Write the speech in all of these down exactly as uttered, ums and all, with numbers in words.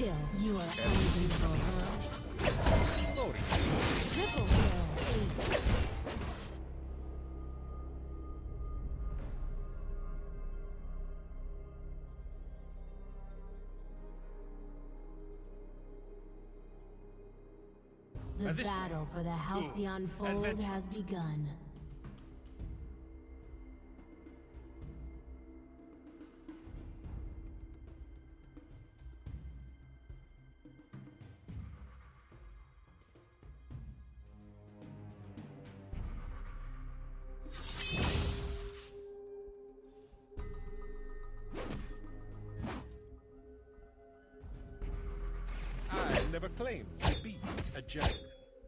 kill. You are unbeatable. Glory. Triple kill. Ace. The this battle for the Halcyon Fold adventure. has begun. I never claimed to be a gentleman.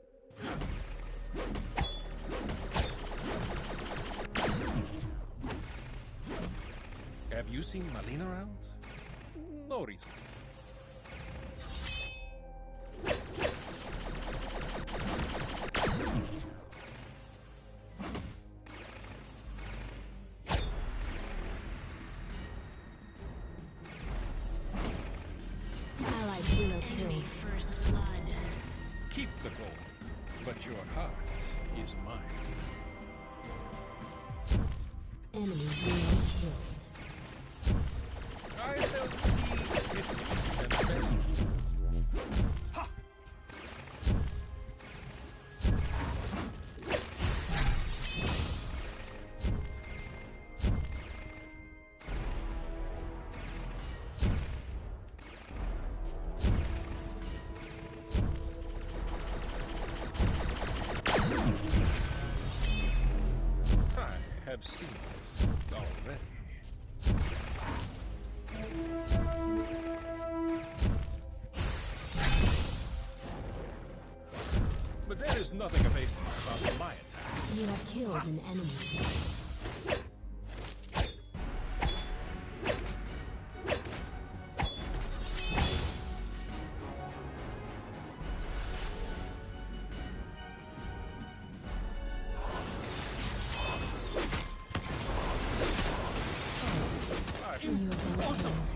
Have you seen Malina around? No reason. Allied hero killed. First blood. Keep the gold, but your heart is mine. Enemy hero killed. I felt the efficient and best. Ha! I have seen this already. But there is nothing evasive about my attacks. You have killed an enemy. I- You have been Awesome. killed.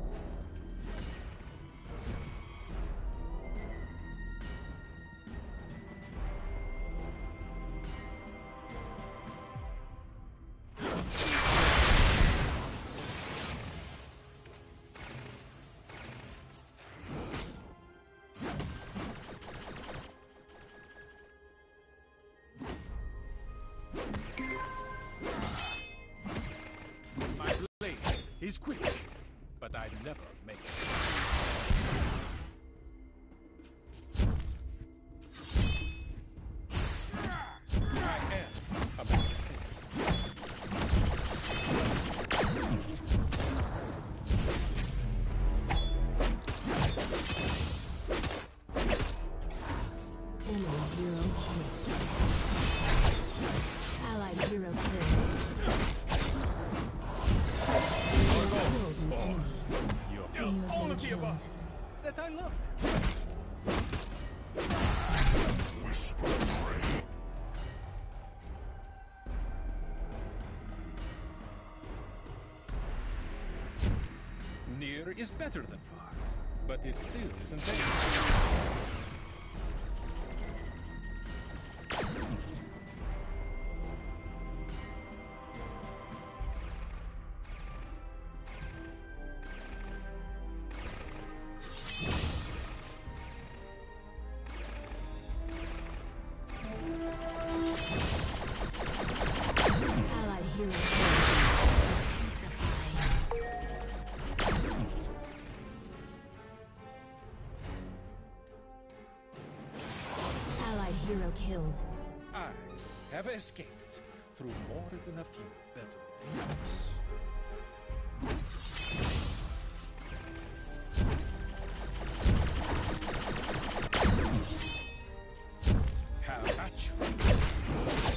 My blade is quick, but I never make it. I am a man of haste. Enemy hero killed. Allied hero killed. You have killed an enemy. You're You have all been of the above. killed. That I love. Near is better than far, but it still isn't there. Allied hero killed. Allied hero killed. I have escaped through more than a few battles. How about you?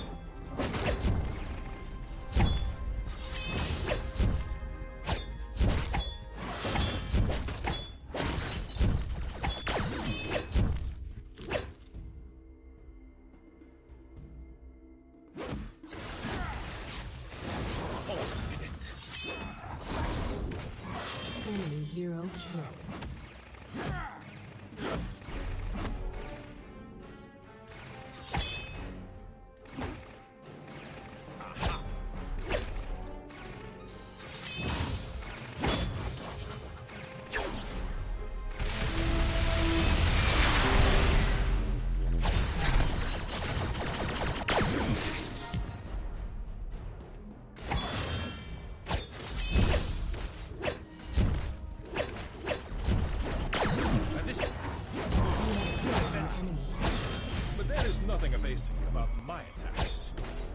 Oh, did it. Enemy hero killed. But there is nothing evasive about my attacks.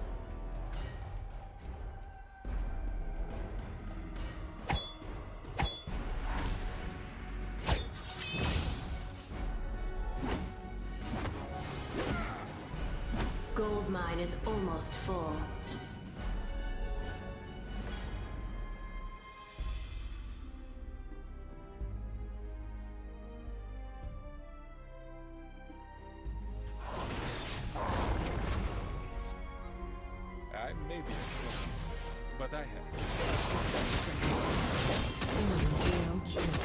Gold mine is almost full. I may be a crook, but I have. Enemy hero killed.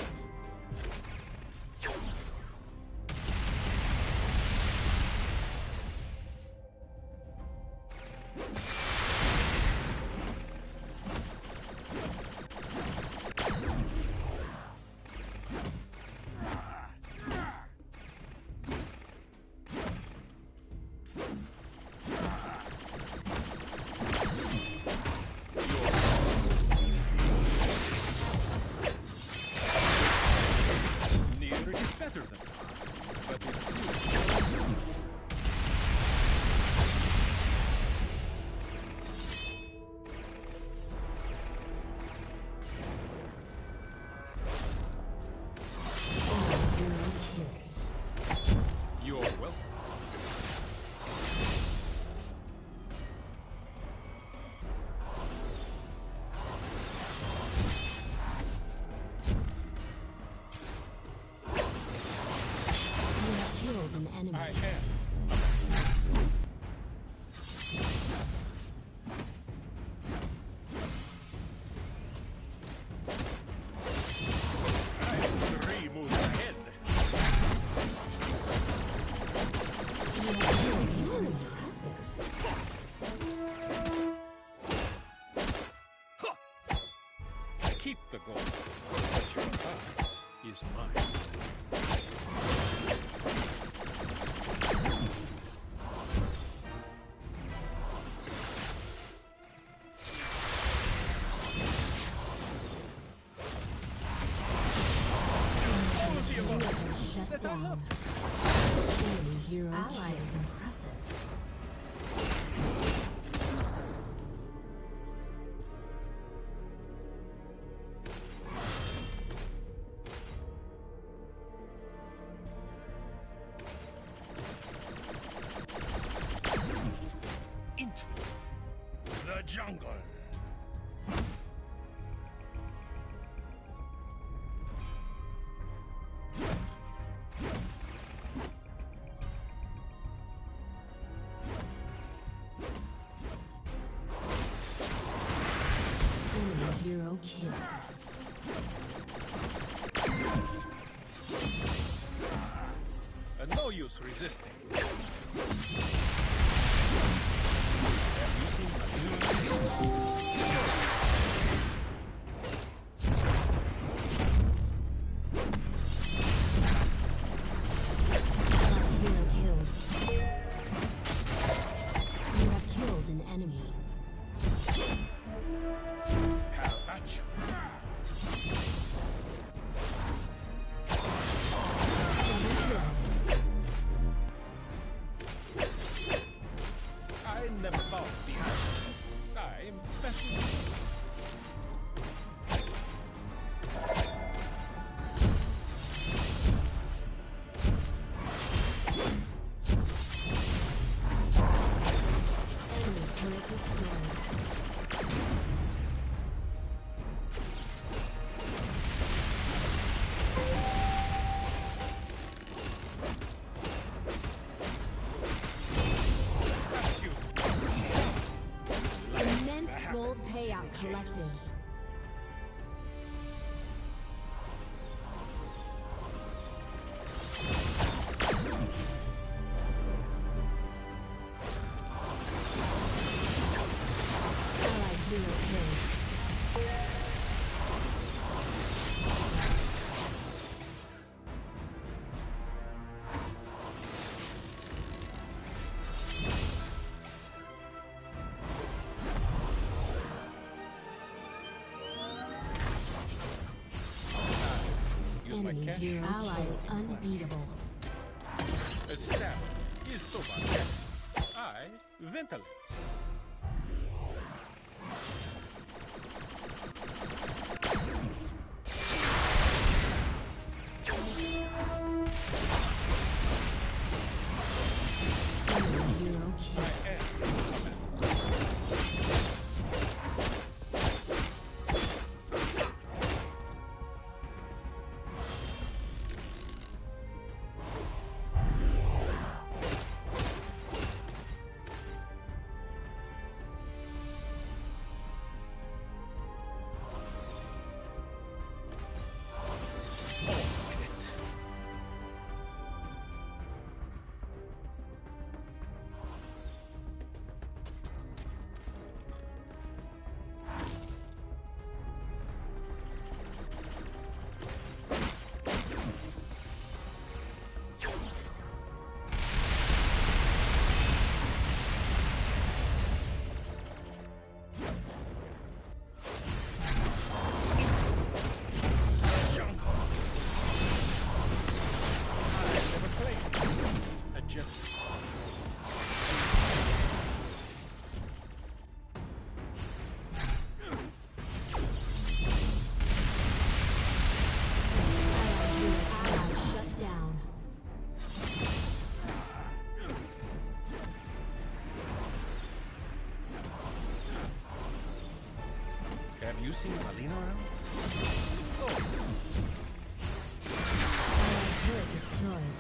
Near is better than far, but it's Enemy hero killed. you're welcome. You have killed an enemy. I am. I am three moves ahead. You have killed an enemy. Keep the gold, but your heart is mine. All of the above. Shut That I down. love. Enemy hero Ally killed. is impressive. Into the jungle. Enemy hero killed. And no use resisting. Have you seen my Enemy hero killed. You have killed an enemy. Have at you. I never bounce behind. I'm special. Enemy turret destroyed. At you. Immense gold payout collected. use my Enemy cash. hero ally is unbeatable. A stabber is so barbaric. I ventilate. Enemy hero kill. I am. Have you seen Alina around? Oh, Allied turret destroyed.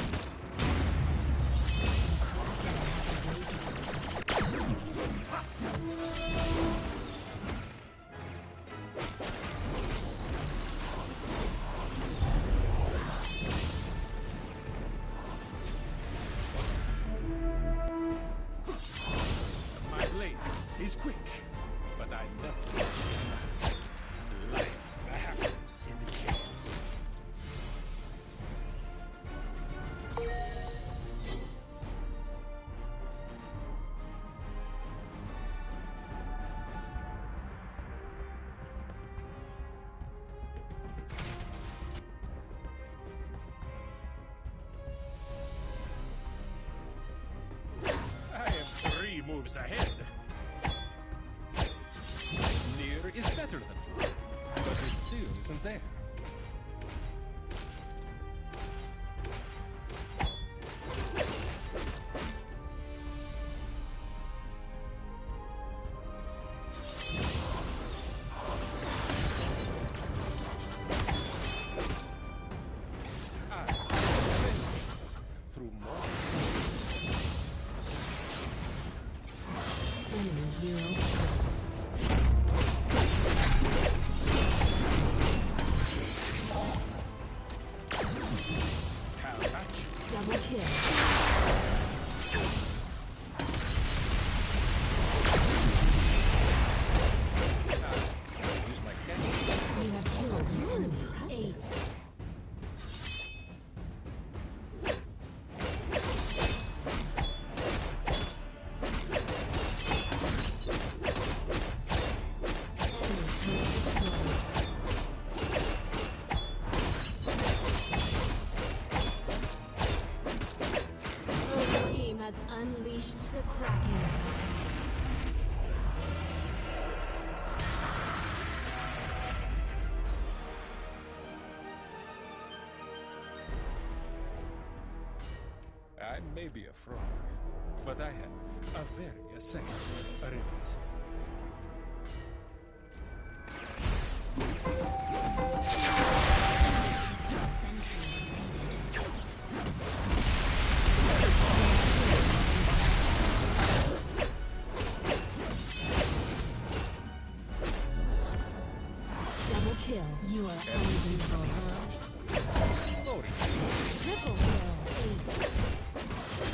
my blade is quick, but I never life happens in the chase. I am three moves ahead. Near is better than far, but it still isn't there. I investigate through more. Enemy hero kill. How much? Double kill. I use my cash. You have killed an enemy. Ace. Enemy turret destroyed. Your team has unleashed the Kraken. I may be a fraud, but I have a very sexy remit. Double kill. You are unbeatable. Loading. Triple kill. Ace.